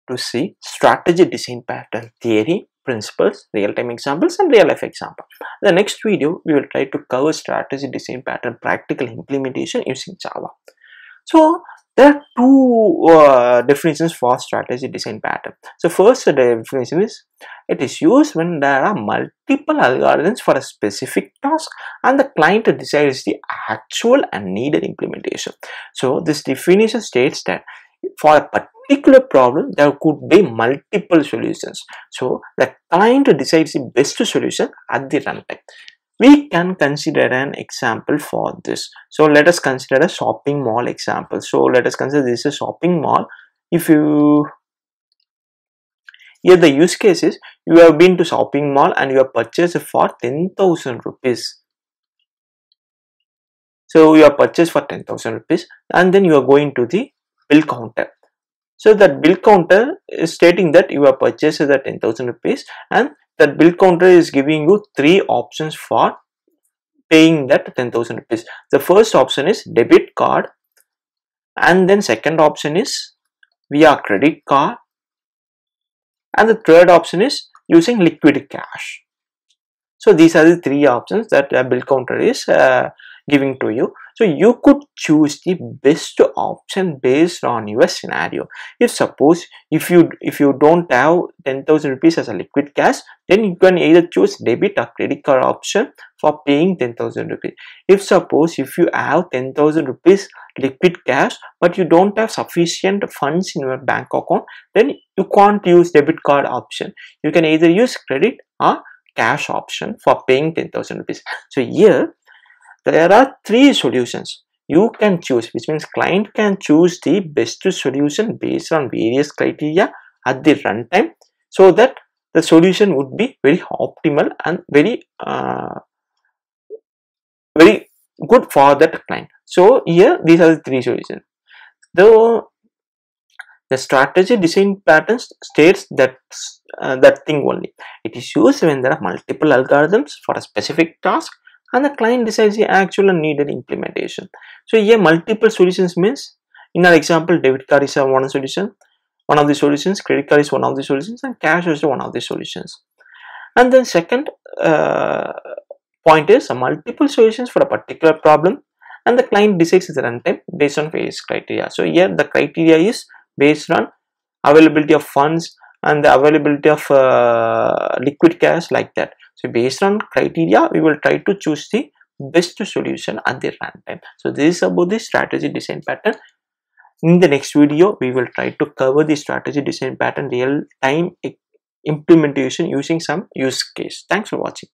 to see strategy design pattern theory, principles, real-time examples and real-life example. The next video we will try to cover strategy design pattern practical implementation using Java. So there are two definitions for strategy design pattern. So first definition is, it is used when there are multiple algorithms for a specific task and the client decides the actual and needed implementation. So this definition states that for a particular problem there could be multiple solutions. So the client decides the best solution at the runtime. We can consider an example for this. So let us consider a shopping mall example. So let us consider this a shopping mall. If you here the use case is, you have been to shopping mall and you have purchased for 10,000 rupees. So you have purchased for 10,000 rupees and then you are going to the bill counter. So that bill counter is stating that you have purchased the 10,000 rupees and that bill counter is giving you three options for paying that 10,000 rupees. The first option is debit card, and then second option is via credit card, and the third option is using liquid cash. So these are the three options that a bill counter is giving to you. So you could choose the best option based on your scenario. If suppose if you don't have 10,000 rupees as a liquid cash, then you can either choose debit or credit card option for paying 10,000 rupees. If suppose if you have 10,000 rupees liquid cash but you don't have sufficient funds in your bank account, then you can't use debit card option. You can either use credit or cash option for paying 10,000 rupees. So here there are three solutions you can choose, which means client can choose the best solution based on various criteria at the runtime, so that the solution would be very optimal and very good for that client. So here these are the three solutions. The strategy design pattern states that that thing only. It is used when there are multiple algorithms for a specific task and the client decides the actual and needed implementation. So here multiple solutions means, in our example, debit card is one solution, one of the solutions, credit card is one of the solutions, and cash is one of the solutions. And then second point is multiple solutions for a particular problem and the client decides the runtime based on various criteria. So here the criteria is based on availability of funds and the availability of liquid cash, like that. So based on criteria we will try to choose the best solution at the runtime. So this is about the strategy design pattern. In the next video we will try to cover the strategy design pattern real time implementation using some use case. Thanks for watching.